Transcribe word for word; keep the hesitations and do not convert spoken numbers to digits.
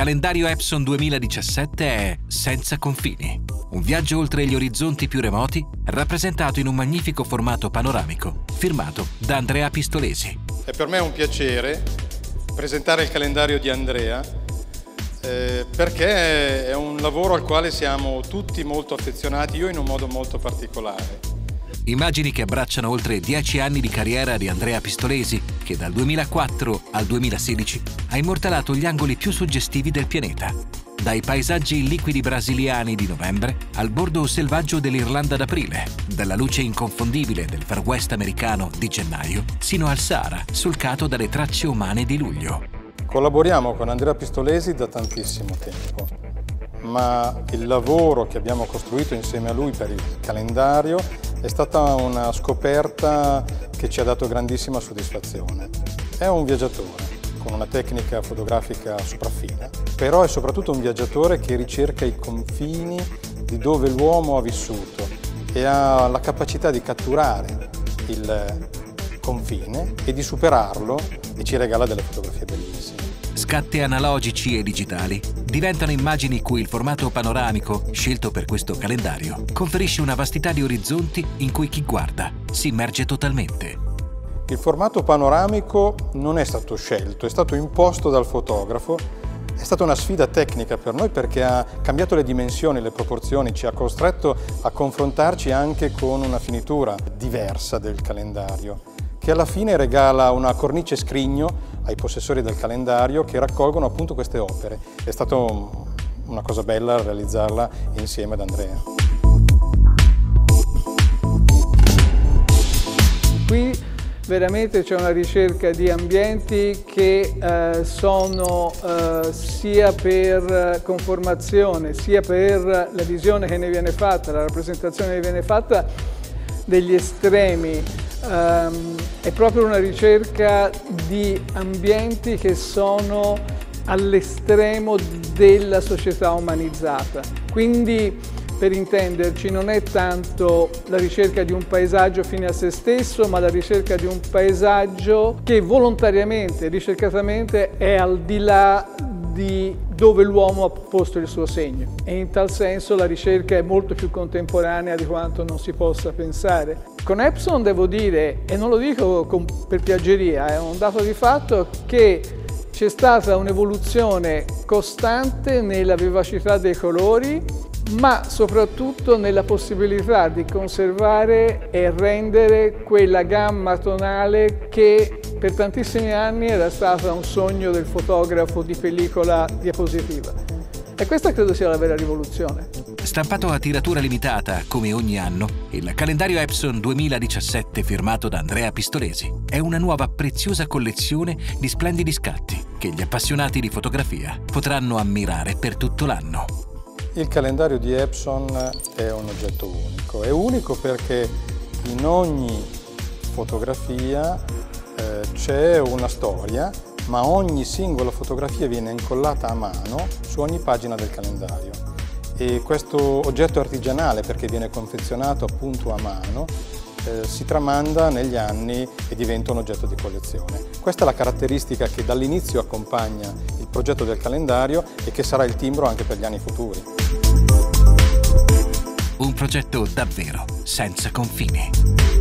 calendario Epson duemiladiciassette è Senza confini. Un viaggio oltre gli orizzonti più remoti, rappresentato in un magnifico formato panoramico, firmato da Andrea Pistolesi. È per me un piacere presentare il calendario di Andrea, eh, perché è un lavoro al quale siamo tutti molto affezionati, io in un modo molto particolare. Immagini che abbracciano oltre dieci anni di carriera di Andrea Pistolesi, che dal duemilaquattro al duemilasedici ha immortalato gli angoli più suggestivi del pianeta. Dai paesaggi liquidi brasiliani di novembre al bordo selvaggio dell'Irlanda d'aprile, dalla luce inconfondibile del Far West americano di gennaio, sino al Sahara, solcato dalle tracce umane di luglio. Collaboriamo con Andrea Pistolesi da tantissimo tempo, ma il lavoro che abbiamo costruito insieme a lui per il calendario è stata una scoperta che ci ha dato grandissima soddisfazione. È un viaggiatore con una tecnica fotografica sopraffina, però è soprattutto un viaggiatore che ricerca i confini di dove l'uomo ha vissuto e ha la capacità di catturare il confine e di superarlo, e ci regala delle fotografie bellissime. Scatti analogici e digitali diventano immagini cui il formato panoramico, scelto per questo calendario, conferisce una vastità di orizzonti in cui chi guarda si immerge totalmente. Il formato panoramico non è stato scelto, è stato imposto dal fotografo. È stata una sfida tecnica per noi perché ha cambiato le dimensioni, le proporzioni, ci ha costretto a confrontarci anche con una finitura diversa del calendario, che alla fine regala una cornice scrigno ai possessori del calendario che raccolgono appunto queste opere. È stata una cosa bella realizzarla insieme ad Andrea. Qui veramente c'è una ricerca di ambienti che eh, sono eh, sia per conformazione, sia per la visione che ne viene fatta, la rappresentazione che ne viene fatta degli estremi. Um, è proprio una ricerca di ambienti che sono all'estremo della società umanizzata. Quindi, per intenderci, non è tanto la ricerca di un paesaggio fine a se stesso, ma la ricerca di un paesaggio che volontariamente, ricercatamente, è al di là di dove l'uomo ha posto il suo segno. E in tal senso la ricerca è molto più contemporanea di quanto non si possa pensare. Con Epson devo dire, e non lo dico con, per piaggeria, è un dato di fatto, che c'è stata un'evoluzione costante nella vivacità dei colori, ma soprattutto nella possibilità di conservare e rendere quella gamma tonale che per tantissimi anni era stata un sogno del fotografo di pellicola diapositiva. E questa credo sia la vera rivoluzione. Stampato a tiratura limitata, come ogni anno, il calendario Epson duemiladiciassette firmato da Andrea Pistolesi è una nuova preziosa collezione di splendidi scatti che gli appassionati di fotografia potranno ammirare per tutto l'anno. Il calendario di Epson è un oggetto unico. È unico perché in ogni fotografia eh, c'è una storia, ma ogni singola fotografia viene incollata a mano su ogni pagina del calendario. E questo oggetto artigianale, perché viene confezionato appunto a mano, eh, si tramanda negli anni e diventa un oggetto di collezione. Questa è la caratteristica che dall'inizio accompagna il progetto del calendario e che sarà il timbro anche per gli anni futuri. Un progetto davvero senza confini.